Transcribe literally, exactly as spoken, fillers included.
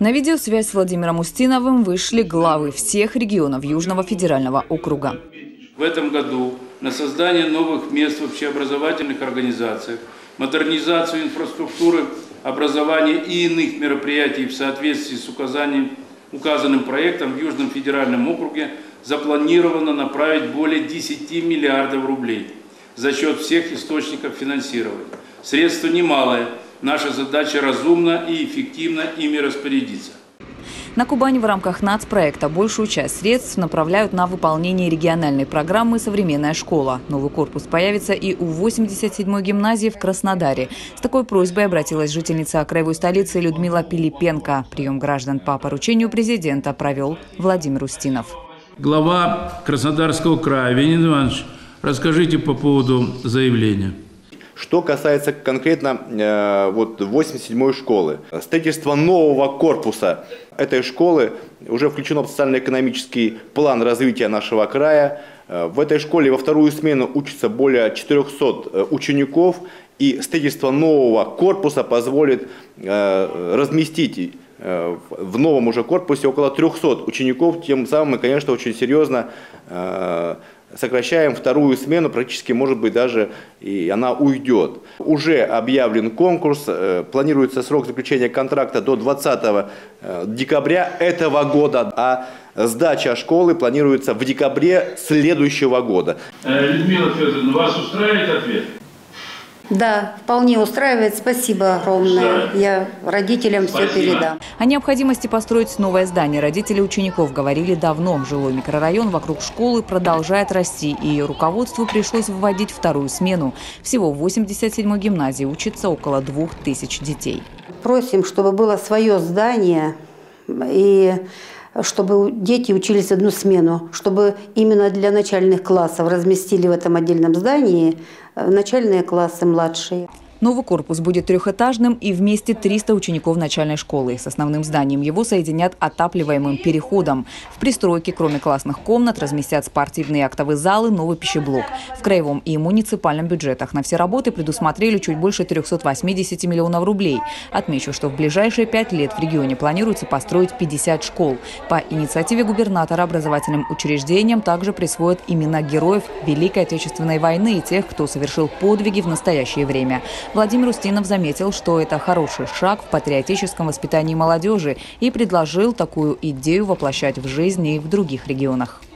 На видеосвязь с Владимиром Устиновым вышли главы всех регионов Южного федерального округа. В этом году на создание новых мест в общеобразовательных организациях, модернизацию инфраструктуры образования и иных мероприятий в соответствии с указанием, указанным проектом в Южном федеральном округе запланировано направить более десяти миллиардов рублей за счет всех источников финансирования. Средства немалые. Наша задача разумно и эффективно ими распорядиться. На Кубани в рамках нацпроекта большую часть средств направляют на выполнение региональной программы «Современная школа». Новый корпус появится и у восемьдесят седьмой гимназии в Краснодаре. С такой просьбой обратилась жительница краевой столицы Людмила Пилипенко. Прием граждан по поручению президента провел Владимир Устинов. Глава Краснодарского края Вениамин Иванович, расскажите по поводу заявления. Что касается конкретно э, вот восемьдесят седьмой школы, строительство нового корпуса этой школы уже включено в социально-экономический план развития нашего края. В этой школе во вторую смену учатся более четырёхсот учеников, и строительство нового корпуса позволит э, разместить э, в новом уже корпусе около трёхсот учеников. Тем самым мы, конечно, очень серьезно э, сокращаем вторую смену, практически, может быть, даже и она уйдет. Уже объявлен конкурс, планируется срок заключения контракта до двадцатого декабря этого года, а сдача школы планируется в декабре следующего года. Людмила Федоровна, вас устраивает ответ? Да, вполне устраивает. Спасибо огромное. Я родителям все передам. О необходимости построить новое здание родители учеников говорили давно. Жилой микрорайон вокруг школы продолжает расти, и ее руководству пришлось вводить вторую смену. Всего в восемьдесят седьмой гимназии учится около двух тысяч детей. Просим, чтобы было свое здание, и чтобы дети учились в одну смену, чтобы именно для начальных классов разместили в этом отдельном здании начальные классы младшие. Новый корпус будет трехэтажным и вместе триста учеников начальной школы. С основным зданием его соединят отапливаемым переходом. В пристройке, кроме классных комнат, разместят спортивные актовые залы, новый пищеблок. В краевом и муниципальном бюджетах на все работы предусмотрели чуть больше трёхсот восьмидесяти миллионов рублей. Отмечу, что в ближайшие пять лет в регионе планируется построить пятьдесят школ. По инициативе губернатора образовательным учреждениям также присвоят имена героев Великой Отечественной войны и тех, кто совершил подвиги в настоящее время. Владимир Устинов заметил, что это хороший шаг в патриотическом воспитании молодежи и предложил такую идею воплощать в жизнь и в других регионах.